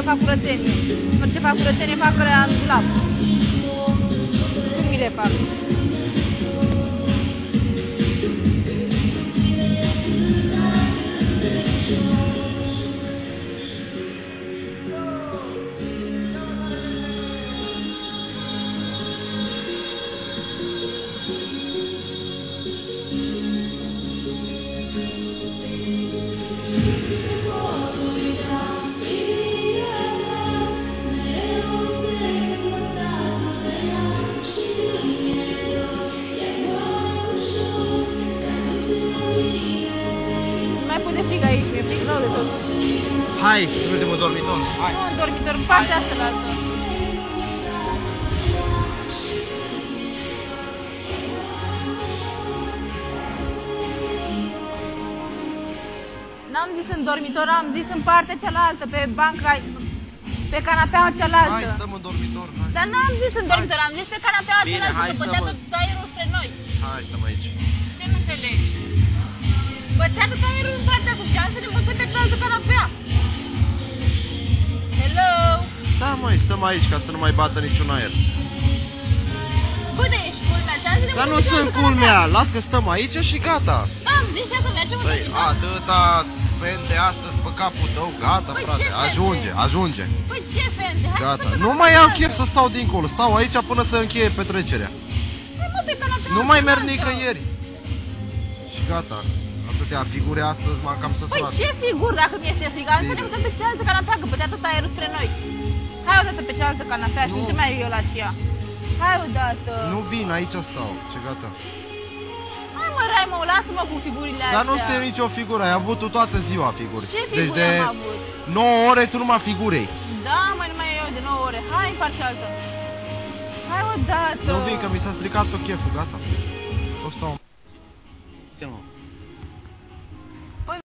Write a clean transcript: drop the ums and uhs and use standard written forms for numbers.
fac curățenie. După ce fac curățenie, fac alea în dulap. Cum mi le fac? Hai, să mergem în dormitor. Hai. Nu, în dormitor, în partea asta la altă. N-am zis în dormitor, am zis în partea cealaltă, pe banca, pe canapeaua cealaltă. Hai, stăm în dormitor. Hai. Dar n-am zis în dormitor, am zis pe canapeaua cealaltă, hai, că bătea tot aerul spre noi. Hai, stăm aici. Ce nu înțelegi? Bătea tot aerul în partea asta și am să ne mutăm pe cealaltă canapea. Hello? Da, măi, stăm aici ca să nu mai bată niciun aer. Bă, dar ești culmea, ți-am zis Dar nu sunt culmea, las că stăm aici și gata. Da, am zis să mergem în Băi, dormitor. atâta fende astăzi pe capul tău, gata, Băi, frate, ce fende? ajunge, ajunge. Păi ce fende? Hai Gata, să nu mai am chef să stau dincolo, stau aici până să încheie petrecerea. Hai mă, pe canapea. Nu mai merg nicăieri. Și gata, atâtea figure astăzi m-am cam Păi săturat. ce figuri dacă mi-este frică? Hai să ne mutăm pe cealaltă canapea, că bătea tot aerul spre noi. Hai odată pe cealaltă canapea și nu mai eu la și ea. Hai odată. Nu vin, aici stau, ce gata. Hai mă, Raimo, lasă-mă cu figurile astea. Dar nu se nicio figură, ai avut tu toată ziua figuri. Ce Deci figuri de am avut? 9 ore tu numai figurei. Da, mai numai eu de 9 ore. Hai în partea altă. Hai odată. Nu vin, că mi s-a stricat tot cheful, gata. O stau. Ia, mă.